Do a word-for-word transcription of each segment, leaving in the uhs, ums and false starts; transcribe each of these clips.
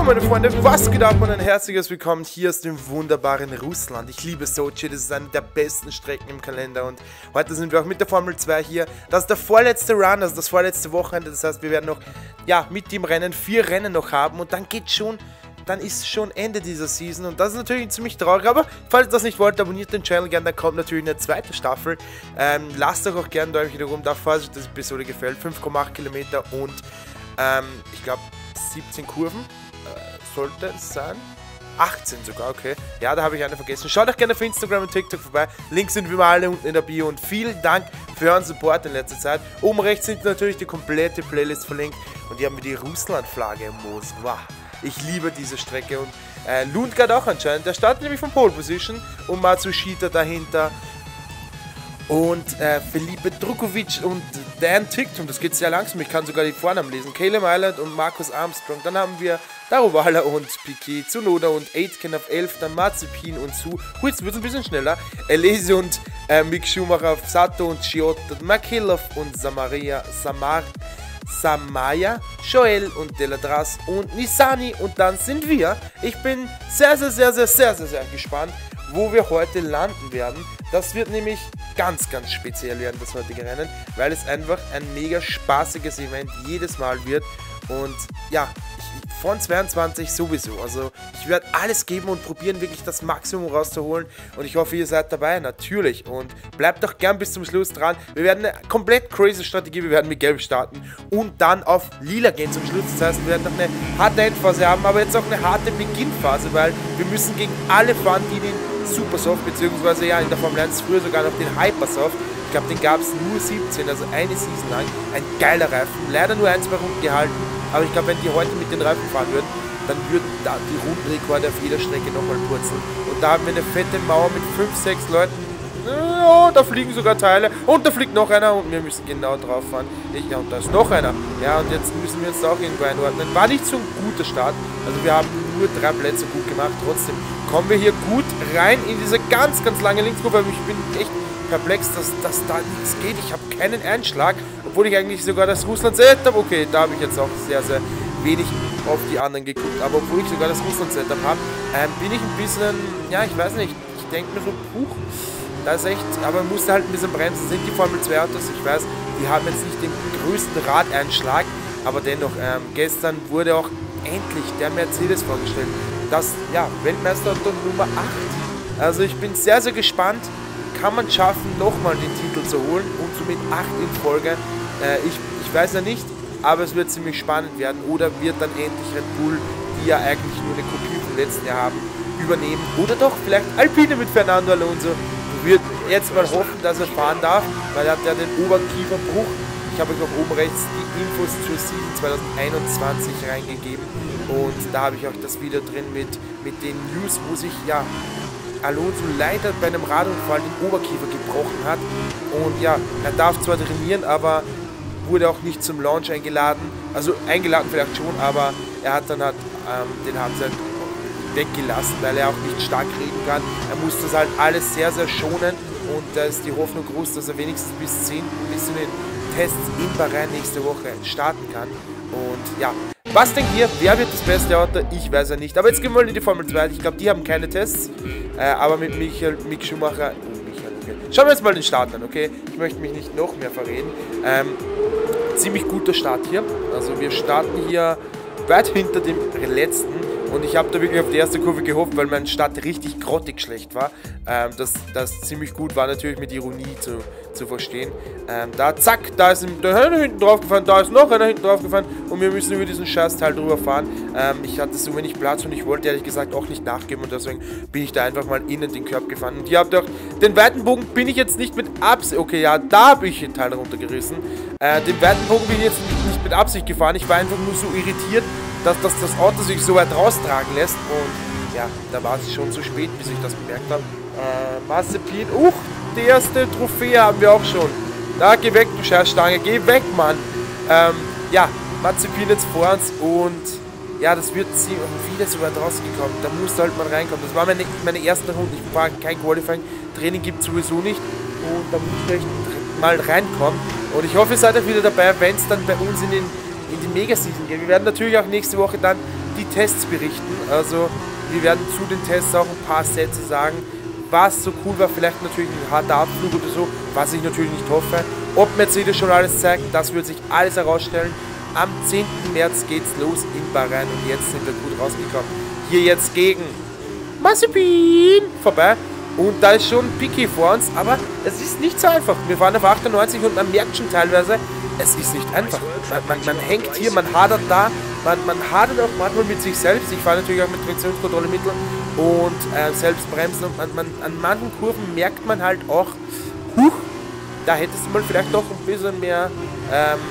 meine Freunde, was geht ab und ein herzliches Willkommen hier aus dem wunderbaren Russland. Ich liebe Sochi, das ist eine der besten Strecken im Kalender und heute sind wir auch mit der Formel zwei hier. Das ist der vorletzte Run, also das vorletzte Wochenende, das heißt wir werden noch, ja, mit dem Rennen vier Rennen noch haben und dann geht schon, dann ist schon Ende dieser Season und das ist natürlich ziemlich traurig, aber falls ihr das nicht wollt, abonniert den Channel gerne, dann kommt natürlich eine zweite Staffel. Ähm, lasst euch auch gerne ein Däumchen nach oben da, falls euch das Episode gefällt. fünf Komma acht Kilometer und ähm, ich glaube siebzehn Kurven. Sollte es sein. achtzehn sogar, okay. Ja, da habe ich eine vergessen. Schaut auch gerne auf Instagram und TikTok vorbei. Links sind wie immer alle unten in der Bio. Und vielen Dank für euren Support in letzter Zeit. Oben rechts sind natürlich die komplette Playlist verlinkt. Und hier haben wir die Russland-Flagge im Moos. Wow. Ich liebe diese Strecke. Und äh, Lundgaard auch anscheinend. Der startet nämlich von Pole Position. Und Matsushita dahinter. Und äh, Felipe Drukovic und Dan Ticktum, das geht sehr langsam, ich kann sogar die Vornamen lesen. Caleb Island und Marcus Armstrong. Dann haben wir Daruvala und Piquet, Tsunoda und Aitken auf elf, dann Mazepin und Su. Huh, jetzt wird es ein bisschen schneller. Alesi und äh, Mick Schumacher auf Sato und Chiotto, Makilov und Samaria, Samar, Samaya, Joel und Deladras und Nissani. Und dann sind wir. Ich bin sehr, sehr, sehr, sehr, sehr, sehr, sehr gespannt, wo wir heute landen werden. Das wird nämlich ganz, ganz speziell werden, das heutige Rennen, weil es einfach ein mega spaßiges Event jedes Mal wird. Und ja, ich, von zweiundzwanzig sowieso. Also ich werde alles geben und probieren, wirklich das Maximum rauszuholen. Und ich hoffe, ihr seid dabei, natürlich. Und bleibt doch gern bis zum Schluss dran. Wir werden eine komplett crazy Strategie, wir werden mit Gelb starten und dann auf Lila gehen zum Schluss. Das heißt, wir werden noch eine harte Endphase haben, aber jetzt auch eine harte Beginnphase, weil wir müssen gegen alle fahren, die den Supersoft, beziehungsweise ja in der Formel eins früher sogar noch den Hypersoft. Ich glaube, den gab es nur siebzehn, also eine Season lang. Ein geiler Reifen, leider nur ein, zwei Runden gehalten, aber ich glaube, wenn die heute mit den Reifen fahren würden, dann würden da die Rundenrekorde auf jeder Strecke nochmal purzeln. Und da haben wir eine fette Mauer mit fünf, sechs Leuten. Ja, da fliegen sogar Teile und da fliegt noch einer und wir müssen genau drauf fahren. Ich, ja, und da ist noch einer. Ja, und jetzt müssen wir uns da auch irgendwo einordnen. War nicht so ein guter Start, also wir haben nur drei Plätze gut gemacht. Trotzdem kommen wir hier gut rein in diese ganz, ganz lange Linksgruppe. Ich bin echt perplex, dass, dass da nichts geht. Ich habe keinen Einschlag, obwohl ich eigentlich sogar das Russland-Setup habe. Okay, da habe ich jetzt auch sehr, sehr wenig auf die anderen geguckt. Aber obwohl ich sogar das Russland-Setup habe, ähm, bin ich ein bisschen, ja, ich weiß nicht, ich denke mir so, puch, da ist echt, aber man musste halt ein bisschen bremsen. Sind die Formel zwei Autos, ich weiß, die haben jetzt nicht den größten Radeinschlag, aber dennoch, ähm, gestern wurde auch endlich der Mercedes vorgestellt. Das, ja, Weltmeisterauto Nummer acht. Also ich bin sehr, sehr gespannt. Kann man schaffen, nochmal den Titel zu holen und somit acht in Folge. Äh, ich, ich weiß ja nicht, aber es wird ziemlich spannend werden. Oder wird dann endlich Red Bull, die ja eigentlich nur eine Kopie vom letzten Jahr haben, übernehmen. Oder doch vielleicht Alpine mit Fernando Alonso. Wird jetzt mal hoffen, dass er fahren darf, weil er hat ja den Oberkieferbruch. Ich habe euch auch oben rechts die Infos zur Season zwanzig einundzwanzig reingegeben. Und da habe ich auch das Video drin mit, mit den News, wo sich ja Alonso leider bei einem Radunfall den Oberkiefer gebrochen hat. Und ja, er darf zwar trainieren, aber wurde auch nicht zum Launch eingeladen. Also eingeladen vielleicht schon, aber er hat dann halt, ähm, den haben sie halt weggelassen, weil er auch nicht stark reden kann. Er muss das halt alles sehr, sehr schonen. Und da ist die Hoffnung groß, dass er wenigstens bis zehn, bis zu den Tests in Bahrain nächste Woche starten kann. Und ja, was denkt ihr? Wer wird das beste Auto? Ich weiß ja nicht. Aber jetzt gehen wir mal in die Formel zwei. Ich glaube, die haben keine Tests. Äh, aber mit Michael, Mick Schumacher. Oh, Michael, okay. Schauen wir jetzt mal den Start an, okay? Ich möchte mich nicht noch mehr verreden. Ähm, ziemlich guter Start hier. Also wir starten hier weit hinter dem letzten. Und ich habe da wirklich auf die erste Kurve gehofft, weil mein Start richtig grottig schlecht war. Ähm, das, das ziemlich gut war natürlich mit Ironie zu, zu verstehen. Ähm, da, zack, da ist ein, da einer hinten drauf gefahren, da ist noch einer hinten drauf gefahren und wir müssen über diesen Scheißteil drüber fahren. Ähm, ich hatte so wenig Platz und ich wollte ehrlich gesagt auch nicht nachgeben und deswegen bin ich da einfach mal innen den Körb gefahren. Und ihr habt auch den weiten Bogen bin ich jetzt nicht mit Absicht, okay, ja, da habe ich den Teil runtergerissen. Äh, den weiten Bogen bin ich jetzt nicht mit Absicht gefahren, ich war einfach nur so irritiert, dass, dass das Auto sich so weit raustragen lässt und ja, da war es schon zu spät, bis ich das bemerkt habe. Äh, Mazepin, uch, die erste Trophäe haben wir auch schon. Da, geh weg, du Scheißstange, geh weg, Mann. Ähm, ja, Mazepin jetzt vor uns und ja, das wird wieder so weit rausgekommen. Da musste halt mal reinkommen. Das war meine, meine erste Runde. Ich war kein Qualifying, Training gibt es sowieso nicht und da muss ich echt mal reinkommen. Und ich hoffe, ihr seid auch wieder dabei, wenn es dann bei uns in den in die Mega-Season geht. Wir werden natürlich auch nächste Woche dann die Tests berichten. Also wir werden zu den Tests auch ein paar Sätze sagen, was so cool war. Vielleicht natürlich ein harter Abflug oder so, was ich natürlich nicht hoffe. Ob Mercedes schon alles zeigt, das wird sich alles herausstellen. Am zehnten März geht's los in Bahrain und jetzt sind wir gut rausgekommen. Hier jetzt gegen Mazepin vorbei. Und da ist schon Piquet vor uns, aber es ist nicht so einfach. Wir fahren auf achtundneunzig und man merkt schon teilweise, es ist nicht einfach. Man, man, man hängt hier, man hadert da, man, man hadert auch manchmal mit sich selbst. Ich fahre natürlich auch mit Traktionskontrollemitteln und äh, selbst bremsen. Und man, man, an manchen Kurven merkt man halt auch, huch, da hättest du mal vielleicht doch ein bisschen mehr ähm,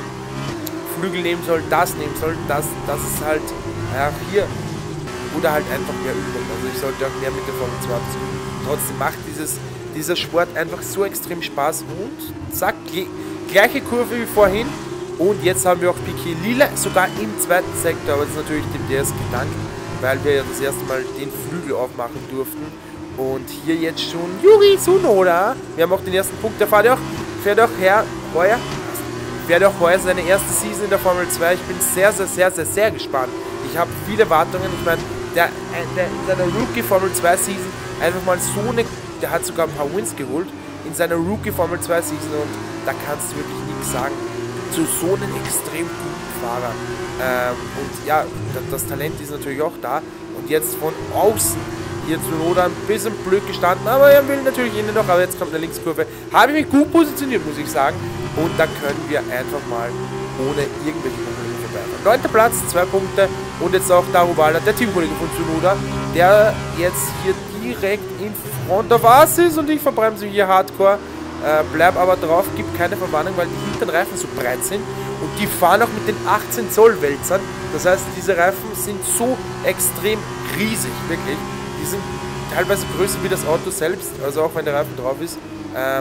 Flügel nehmen sollen, das nehmen sollen, das, das ist halt äh, hier. Oder halt einfach mehr Übung. Also ich sollte auch mehr mit der Formel zwei besuchen. Trotzdem macht dieses, dieser Sport einfach so extrem Spaß und zack, gleiche Kurve wie vorhin. Und jetzt haben wir auch Piquet Lila, sogar im zweiten Sektor, aber das ist natürlich dem D S gedankt, weil wir ja das erste Mal den Flügel aufmachen durften. Und hier jetzt schon Yuki Tsunoda. Wir haben auch den ersten Punkt, der fährt auch, fährt auch her, heuer, fährt auch heuer seine erste Season in der Formel zwei. Ich bin sehr, sehr, sehr, sehr, sehr gespannt. Ich habe viele Erwartungen. Ich meine, der, der in seiner Rookie Formel zwei Season einfach mal so eine, der hat sogar ein paar Wins geholt in seiner Rookie Formel zwei Season und da kannst du wirklich nichts sagen zu so einem extrem guten Fahrer. Ähm, und ja, das, das Talent ist natürlich auch da und jetzt von außen hier Tsunoda ein bisschen blöd gestanden, aber er will natürlich innen noch, aber jetzt kommt eine Linkskurve. Habe ich mich gut positioniert, muss ich sagen, und da können wir einfach mal ohne irgendwelche Probleme vorbeifahren. Neunter Platz, zwei Punkte und jetzt auch Daruvala, der Teamkollege von Tsunoda, der jetzt hier direkt in Front of us ist und ich verbremse hier hardcore, äh, bleib aber drauf, gibt keine Verwarnung, weil die hinteren Reifen so breit sind und die fahren auch mit den achtzehn Zoll Wälzern, das heißt, diese Reifen sind so extrem riesig, wirklich, die sind teilweise größer wie das Auto selbst, also auch wenn der Reifen drauf ist, ähm,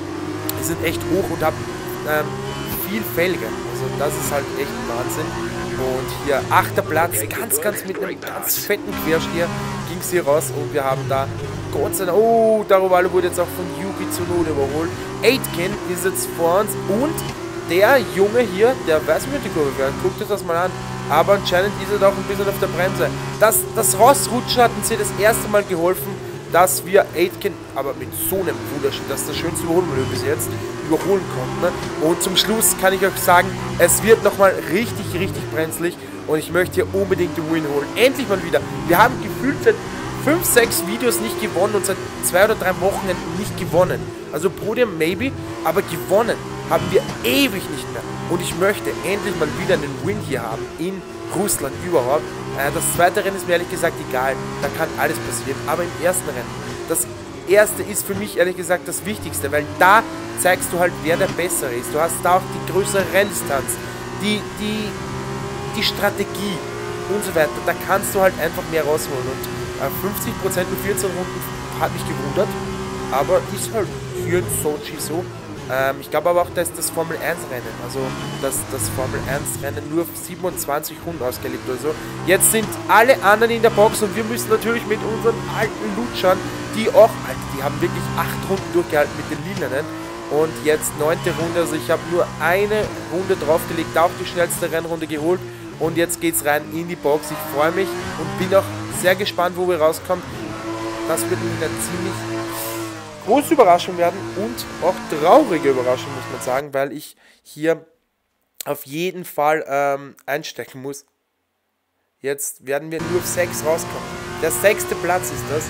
die sind echt hoch und haben ähm, viel Felge, also das ist halt echt ein Wahnsinn. Und hier achter Platz, ganz, ganz mit einem ganz fetten Quersteher ging es hier raus und wir haben da Gott sei Dank, oh, Daruvala wurde jetzt auch von Yuki Tsunoda überholt. Aitken ist jetzt vor uns und der Junge hier, der weiß, wie die Kurve fährt, guckt euch das mal an, aber anscheinend ist er doch ein bisschen auf der Bremse. Das, das Rausrutschen hat uns hier das erste Mal geholfen, dass wir Aitken, aber mit so einem Wunderschön, das ist das schönste Überholmanöver bis jetzt, überholen konnten. Und zum Schluss kann ich euch sagen, es wird nochmal richtig, richtig brenzlig und ich möchte hier unbedingt den Win holen. Endlich mal wieder. Wir haben gefühlt seit fünf, sechs Videos nicht gewonnen und seit zwei oder drei Wochen nicht gewonnen. Also Podium maybe, aber gewonnen haben wir ewig nicht mehr. Und ich möchte endlich mal wieder einen Win hier haben in Russland überhaupt. Äh, das zweite Rennen ist mir ehrlich gesagt egal. Da kann alles passieren. Aber im ersten Rennen, das erste ist für mich ehrlich gesagt das Wichtigste, weil da zeigst du halt, wer der Bessere ist. Du hast da auch die größere Renndistanz, die, die, die Strategie und so weiter. Da kannst du halt einfach mehr rausholen. Und äh, fünfzig Prozent mit vierzehn Runden hat mich gewundert. Aber ist halt hier in Sochi so. Ähm, ich glaube aber auch, dass das Formel eins Rennen, also dass das Formel eins Rennen nur auf siebenundzwanzig Runden ausgelegt oder so. Jetzt sind alle anderen in der Box und wir müssen natürlich mit unseren alten Lutschern, die auch, Alter, die haben wirklich acht Runden durchgehalten mit den Lilanen. Und jetzt neunte Runde, also ich habe nur eine Runde draufgelegt, auch die schnellste Rennrunde geholt. Und jetzt geht's rein in die Box. Ich freue mich und bin auch sehr gespannt, wo wir rauskommen. Das wird eine ziemlich große Überraschung werden und auch traurige Überraschung, muss man sagen, weil ich hier auf jeden Fall ähm, einstecken muss. Jetzt werden wir nur auf sechs rauskommen. Der sechste Platz ist das.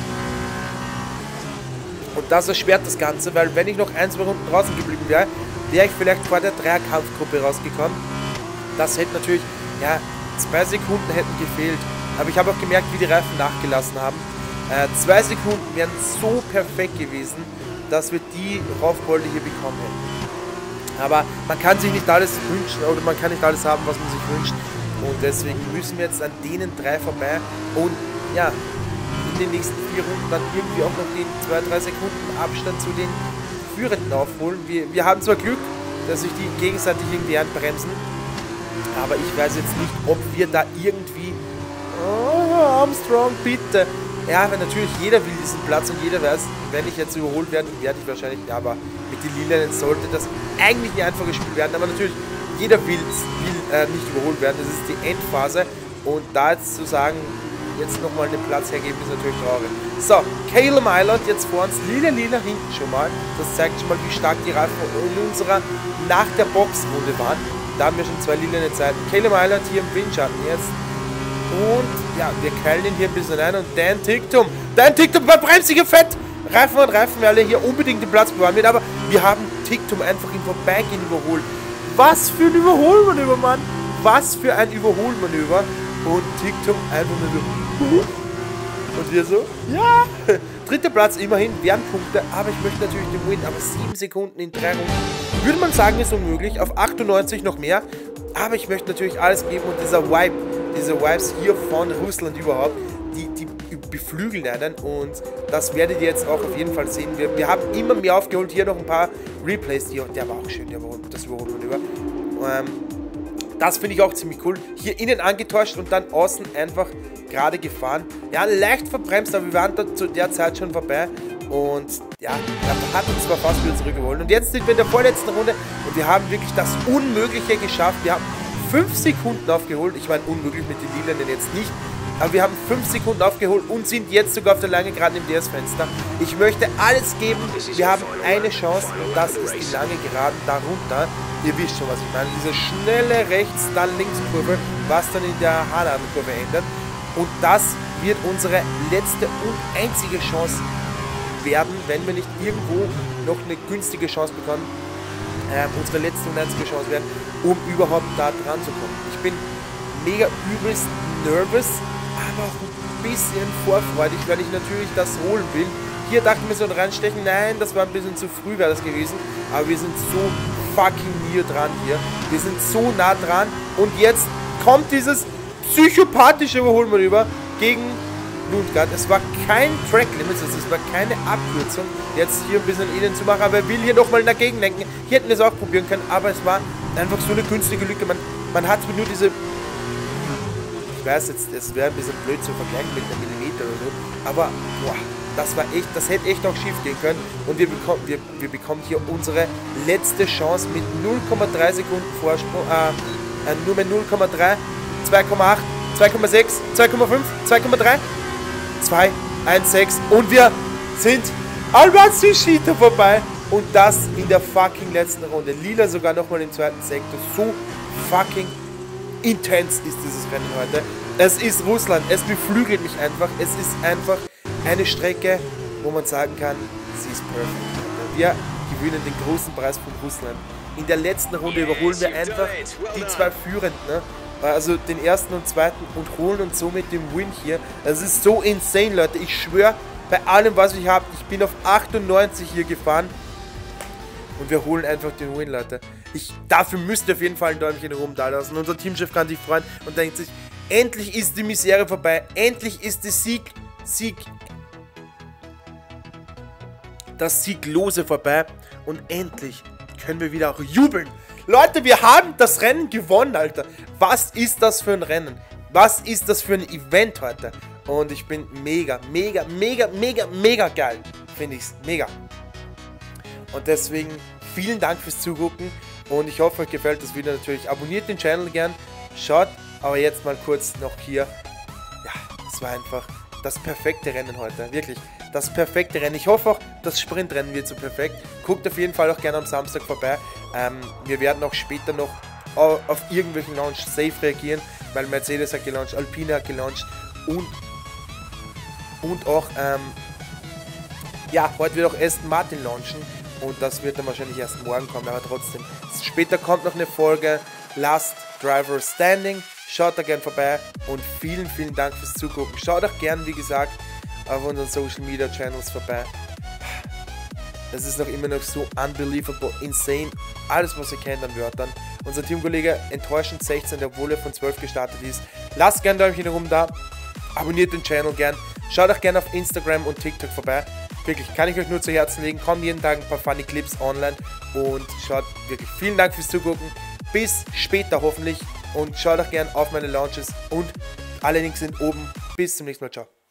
Und das erschwert das Ganze, weil wenn ich noch ein, zwei Runden draußen geblieben wäre, wäre ich vielleicht vor der Dreierkampfgruppe rausgekommen. Das hätte natürlich, ja, zwei Sekunden hätten gefehlt. Aber ich habe auch gemerkt, wie die Reifen nachgelassen haben. Äh, zwei Sekunden wären so perfekt gewesen, dass wir die Raufbolde hier bekommen hätten. Aber man kann sich nicht alles wünschen oder man kann nicht alles haben, was man sich wünscht. Und deswegen müssen wir jetzt an denen drei vorbei und ja, in den nächsten vier Runden dann irgendwie auch noch den zwei, drei Sekunden Abstand zu den Führenden aufholen. Wir, wir haben zwar Glück, dass sich die gegenseitig irgendwie anbremsen, aber ich weiß jetzt nicht, ob wir da irgendwie... Oh, Armstrong, bitte! Ja, weil natürlich jeder will diesen Platz und jeder weiß, wenn ich jetzt überholt werde, werde ich wahrscheinlich, ja, aber mit den Lilanen sollte das eigentlich ein einfaches Spiel werden, aber natürlich, jeder will, will äh, nicht überholt werden, das ist die Endphase Und da jetzt zu sagen, jetzt nochmal den Platz hergeben, ist natürlich traurig. So, Caleb Island jetzt vor uns, lila, lila hinten schon mal. Das zeigt schon mal, wie stark die Reifen in unserer nach der Boxrunde waren. Da haben wir schon zwei lila Zeiten. Caleb Island hier im Windschatten jetzt. Und ja, wir keilen ihn hier ein bisschen ein. Und Dan Ticktum, Dan Ticktum war bremsige Fett. Reifen und Reifen, wir alle hier unbedingt den Platz bewahren wird. Aber wir haben Ticktum einfach im Vorbeigehen überholt. Was für ein Überholmanöver, Mann. Was für ein Überholmanöver. Und Ticktum einfach nur so. Und wir so, ja. Dritter Platz immerhin, wären Punkte. Aber ich möchte natürlich den Win. Aber sieben Sekunden in drei Runden. Würde man sagen, ist unmöglich. Auf achtundneunzig noch mehr. Aber ich möchte natürlich alles geben. Und dieser Vibe, diese Vibes hier von Russland überhaupt, die, die beflügeln einen. Und das werdet ihr jetzt auch auf jeden Fall sehen. Wir, wir haben immer mehr aufgeholt. Hier noch ein paar Replays. Die, der war auch schön, der war das Überholmanöver. Ähm, das finde ich auch ziemlich cool. Hier innen angetäuscht und dann außen einfach gerade gefahren. Ja, leicht verbremst, aber wir waren da zu der Zeit schon vorbei. Und ja, er hat uns zwar fast wieder zurückgeholt. Und jetzt sind wir in der vorletzten Runde und wir haben wirklich das Unmögliche geschafft. Wir haben fünf Sekunden aufgeholt. Ich meine, unmöglich mit den Lilanen jetzt nicht. Aber wir haben fünf Sekunden aufgeholt und sind jetzt sogar auf der lange Geraden im D S-Fenster. Ich möchte alles geben. Wir haben eine Chance und das ist die lange Geraden darunter. Ihr wisst schon, was ich meine. Diese schnelle Rechts-, dann Linkskurve, was dann in der Haarnadelkurve ändert. Und das wird unsere letzte und einzige Chance werden, wenn wir nicht irgendwo noch eine günstige Chance bekommen. Ähm, unsere letzte und einzige Chance werden, um überhaupt da dran zu kommen. Ich bin mega übelst nervös, aber auch ein bisschen vorfreudig, weil ich natürlich das holen will. Hier dachten wir so reinstechen, nein, das war ein bisschen zu früh, wäre das gewesen. Aber wir sind so fucking near dran hier. Wir sind so nah dran und jetzt kommt dieses psychopathische Überholmanöver gegen Lundgaard. Es war kein Track Limits, also es war keine Abkürzung, jetzt hier ein bisschen innen zu machen, aber er will hier nochmal dagegen lenken. Hier hätten wir es auch probieren können, aber es war einfach so eine günstige Lücke. Man, man hat nur diese... Ich weiß jetzt, es wäre ein bisschen blöd zu vergleichen mit einem Millimeter oder so, aber boah, das war echt, das hätte echt auch schief gehen können und wir bekommen, wir, wir bekommen hier unsere letzte Chance mit null Komma drei Sekunden Vorsprung, äh, äh nur mit null Komma drei, zwei Komma acht, zwei Komma sechs, zwei Komma fünf, zwei Komma drei, zwei, eins, sechs und wir sind Albert Sushita vorbei und das in der fucking letzten Runde. Lila sogar nochmal im zweiten Sektor. So fucking intens ist dieses Rennen heute. Es ist Russland, es beflügelt mich einfach. Es ist einfach eine Strecke, wo man sagen kann, sie ist perfekt. Wir gewinnen den großen Preis von Russland. In der letzten Runde überholen wir einfach die zwei Führenden, ne? Also den ersten und zweiten und holen uns somit den Win hier. Das ist so insane, Leute. Ich schwöre, bei allem, was ich habe, ich bin auf achtundneunzig hier gefahren. Und wir holen einfach den Win, Leute. Ich, dafür müsst ihr auf jeden Fall ein Däumchen rum da lassen. Unser Teamchef kann sich freuen und denkt sich, endlich ist die Misere vorbei. Endlich ist der Sieg, Sieg, das Sieglose vorbei. Und endlich können wir wieder auch jubeln. Leute, wir haben das Rennen gewonnen, Alter. Was ist das für ein Rennen? Was ist das für ein Event heute? Und ich bin mega, mega, mega, mega, mega geil. Finde ich's. Mega. Und deswegen vielen Dank fürs Zugucken. Und ich hoffe, euch gefällt das Video natürlich. Abonniert den Channel gern. Schaut aber jetzt mal kurz noch hier. Ja, es war einfach das perfekte Rennen heute. Wirklich. Das perfekte Rennen. Ich hoffe auch, das Sprintrennen wird so perfekt. Guckt auf jeden Fall auch gerne am Samstag vorbei. Ähm, wir werden auch später noch auf, auf irgendwelchen Launch safe reagieren, weil Mercedes hat gelauncht, Alpine hat gelauncht und, und auch, ähm, ja, heute wird auch Aston Martin launchen und das wird dann wahrscheinlich erst morgen kommen, aber trotzdem. Später kommt noch eine Folge Last Driver Standing. Schaut da gerne vorbei und vielen, vielen Dank fürs Zugucken. Schaut auch gerne, wie gesagt, auf unseren Social Media Channels vorbei. Es ist noch immer noch so unbelievable, insane. Alles, was ihr kennt an Wörtern. Unser Teamkollege enttäuschend sechzehn, obwohl er von zwölf gestartet ist. Lasst gerne ein Däumchen rum da. Abonniert den Channel gern. Schaut auch gerne auf Instagram und TikTok vorbei. Wirklich, kann ich euch nur zu Herzen legen. Kommen jeden Tag ein paar funny Clips online. Und schaut wirklich, vielen Dank fürs Zugucken. Bis später hoffentlich. Und schaut auch gerne auf meine Launches. Und alle Links sind oben. Bis zum nächsten Mal. Ciao.